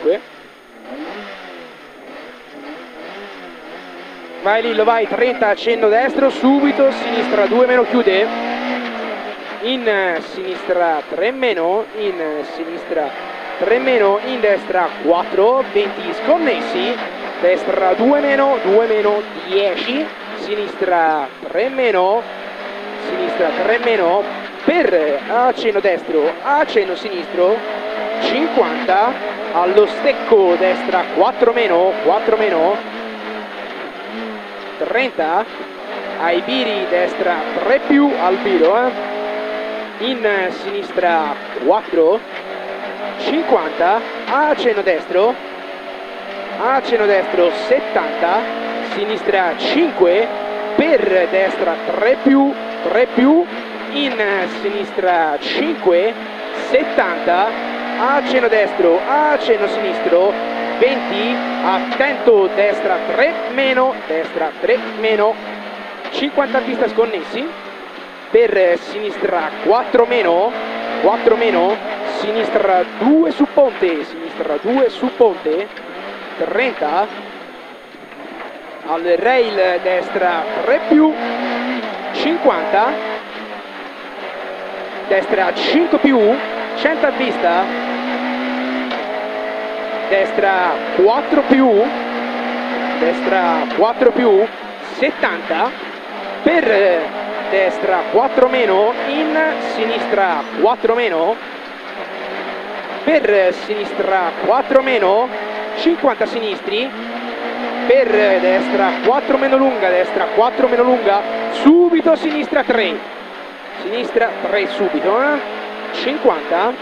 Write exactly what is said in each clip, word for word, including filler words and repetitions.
cinque. Vai Lillo, vai, trenta, accenno destro, subito, sinistra due meno, chiude, in sinistra tre meno, in sinistra tre meno, in destra quattro, venti sconnessi, destra due meno, due meno, dieci, sinistra tre meno, sinistra tre meno, per accenno destro, accenno sinistro, cinquanta, allo stecco destra quattro meno, quattro meno, trenta, ai biri destra tre più, al biro, eh. in sinistra quattro, cinquanta, accenno destro, accenno destro settanta, sinistra cinque, per destra tre più, tre più, in sinistra cinque, settanta, accenno destro, accenno sinistro, venti, attento, destra tre meno, destra tre meno, cinquanta a vista sconnessi, per sinistra quattro meno, quattro meno, sinistra due su ponte, sinistra due su ponte, trenta, al rail destra tre più, cinquanta, destra cinque più, cento a vista, destra quattro più, destra quattro più, settanta, per destra quattro meno, in sinistra quattro meno, per sinistra quattro meno, cinquanta sinistri, per destra quattro meno lunga, destra quattro meno lunga, subito sinistra tre, sinistra tre subito, eh? cinquanta,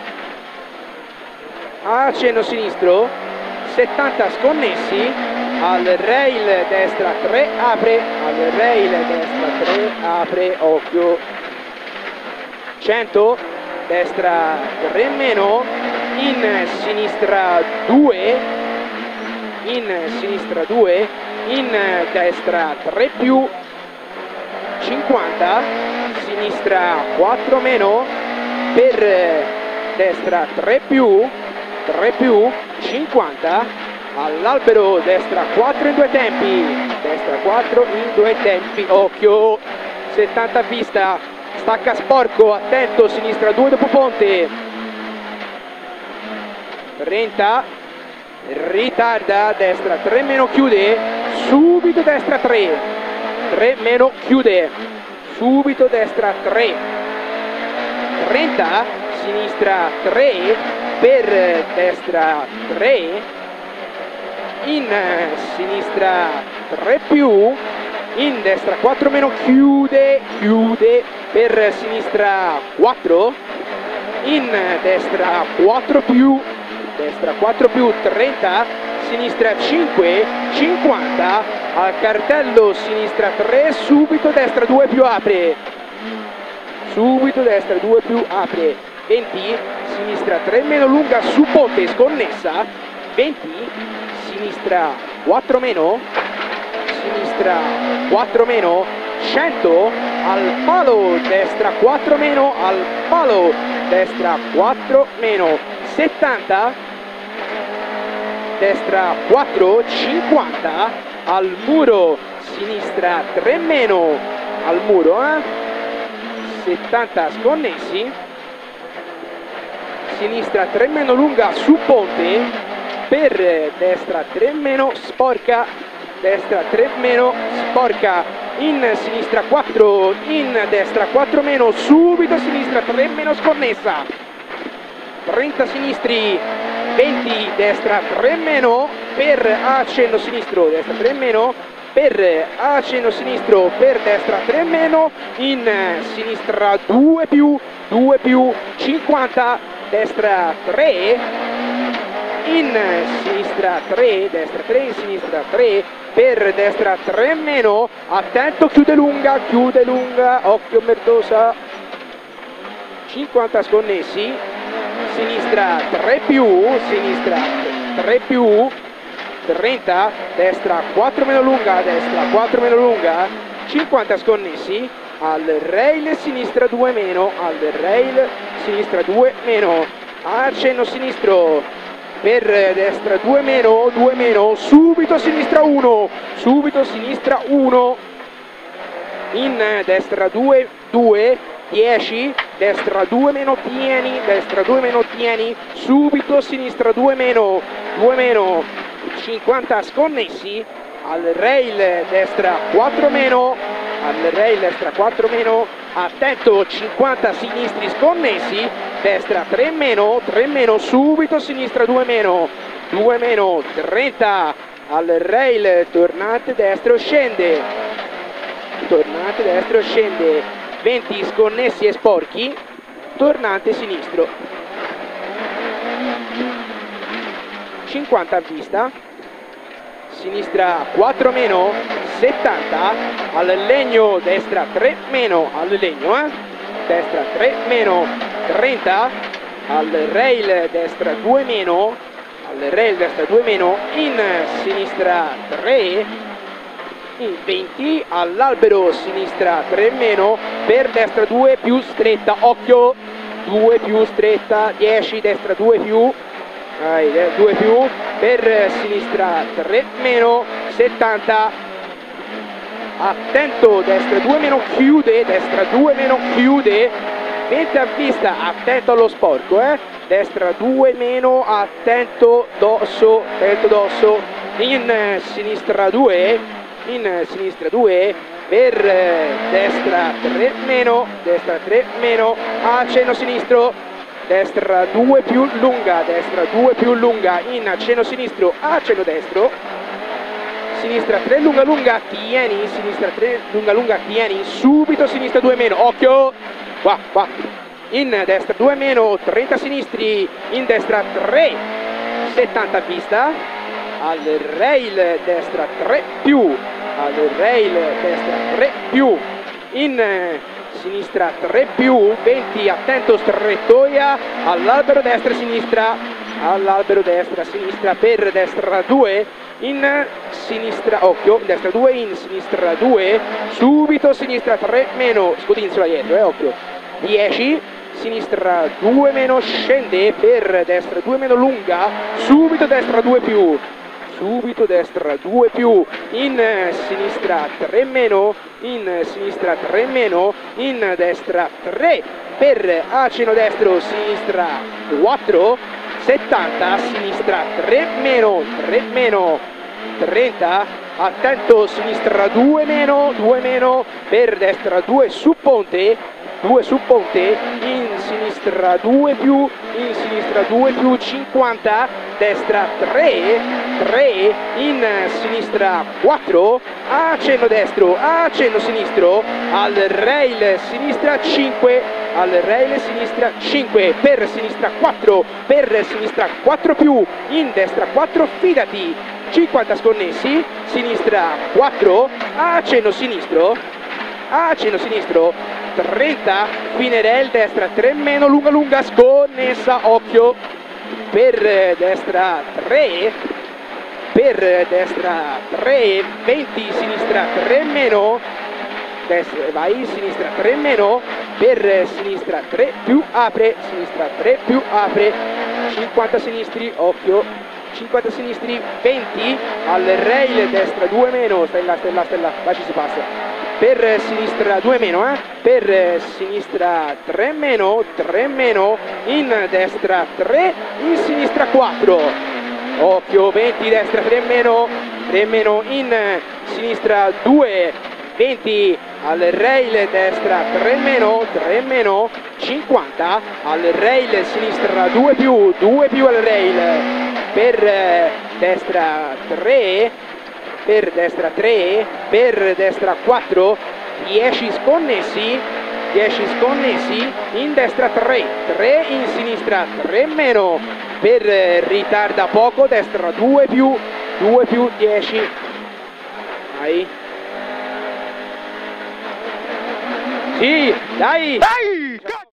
accenno sinistro, settanta sconnessi, al rail destra tre apre, al rail destra tre apre, occhio, cento, destra tre meno, in sinistra due, in sinistra due, in destra tre più, cinquanta, sinistra quattro meno, per destra tre più, tre più, cinquanta, all'albero destra quattro in due tempi, destra quattro in due tempi, occhio, settanta a vista, stacca sporco, attento, sinistra due dopo ponte, trenta, ritarda, destra tre meno, chiude, subito destra tre, tre meno, chiude, subito destra tre, trenta, sinistra tre, per destra tre, in sinistra tre più, in destra quattro meno, chiude, chiude, per sinistra quattro, in destra quattro più, destra quattro più, trenta, sinistra cinque, cinquanta, al cartello sinistra tre, subito destra due più apre, subito destra due più apre, venti, sinistra tre meno lunga su ponte sconnessa, venti, sinistra quattro meno, sinistra quattro meno, cento, al palo, destra quattro meno, al palo, destra quattro meno, settanta, destra quattro, cinquanta, al muro, sinistra tre meno, al muro, eh? settanta sconnessi, sinistra tre meno lunga su ponte, per destra tre meno, sporca, destra tre meno, sporca, in sinistra quattro, in destra quattro meno, subito sinistra tre meno sconnessa, trenta sinistri, venti, destra tre meno, per accenno sinistro, destra tre meno, per accenno sinistro, per destra tre meno, in sinistra due più, due più, cinquanta, destra tre, in sinistra tre, destra tre, in sinistra tre, per destra tre meno, attento, chiude lunga, chiude lunga, occhio Merdosa, cinquanta sconnessi, sinistra tre più, sinistra tre più, trenta, destra quattro meno lunga, destra quattro meno lunga, cinquanta sconnessi, al rail sinistra due meno, al rail sinistra due meno, accenno sinistro, per destra due meno, due meno, subito sinistra uno, subito sinistra uno, in destra due, due, dieci, destra due meno, tieni, destra due meno, tieni, subito sinistra due meno, due meno, cinquanta sconnessi, al rail destra quattro meno, al rail destra quattro meno, attento, cinquanta sinistri sconnessi, destra tre meno, tre meno, subito sinistra due meno, due meno, trenta, al rail tornante destro scende, tornante destro scende, venti sconnessi e sporchi, tornante sinistro, cinquanta a vista, sinistra quattro meno, settanta, al legno destra tre meno, al legno eh, destra tre meno, trenta, al rail destra due meno, al rail destra due meno, in sinistra tre, in venti, all'albero sinistra tre meno, per destra due più stretta, occhio, due più stretta, dieci, destra due più, due più, per sinistra tre meno, settanta, attento, destra due meno, chiude, destra due meno, chiude, venti a vista, attento allo sporco, eh, destra due meno, attento dosso, attento dosso, in sinistra due, in sinistra due, per destra tre meno, destra tre meno, accenno sinistro, destra due più lunga, destra due più lunga, in accenno sinistro, accenno destro, sinistra tre lunga lunga, tieni, sinistra tre lunga lunga, tieni, subito sinistra due meno, occhio, qua, qua, in destra due meno, trenta sinistri, in destra tre, settanta a vista, al rail destra tre più, al rail destra tre più, in sinistra tre più, venti, attento strettoia, all'albero destra sinistra, all'albero destra sinistra, per destra due, in sinistra, occhio, destra due, in sinistra due, subito sinistra tre meno, scodinzola dietro, eh, occhio, dieci, sinistra due meno, scende, per destra due meno lunga, subito destra due più, subito destra due più, in sinistra tre meno, in sinistra tre meno, in destra tre, per accenno destro, sinistra quattro, settanta, sinistra tre meno, tre meno, trenta, attento, sinistra due meno, due meno, per destra due su ponte, due su ponte, in sinistra due più, in sinistra due più, cinquanta, destra tre, tre, in sinistra quattro, accenno destro, accenno sinistro, al rail sinistra cinque, al rail sinistra cinque, per sinistra quattro, per sinistra quattro più, in destra quattro, fidati, cinquanta sconnessi, sinistra quattro, accenno sinistro, accenno sinistro, trenta, fine rail destra tre meno, lunga lunga, sconnessa, occhio, per destra tre, per destra tre, venti, sinistra tre meno, destra, vai, sinistra tre meno, per sinistra tre più, apre, sinistra tre più, apre, cinquanta sinistri, occhio, cinquanta sinistri, venti, al rail destra due meno, stella, stella, stella, qua ci si passa, per sinistra due meno, eh? Per sinistra tre meno, tre meno, in destra tre, in sinistra quattro, occhio, venti, destra tre meno, tre meno, in sinistra due, venti, al rail destra tre meno, tre meno, cinquanta, al rail sinistra due più, due più al rail, per destra tre, per destra tre, per destra quattro, dieci sconnessi, dieci sconnessi, in destra tre, tre, in sinistra tre meno, per ritarda poco, destra due più, due più, dieci, vai, sì, dai, dai!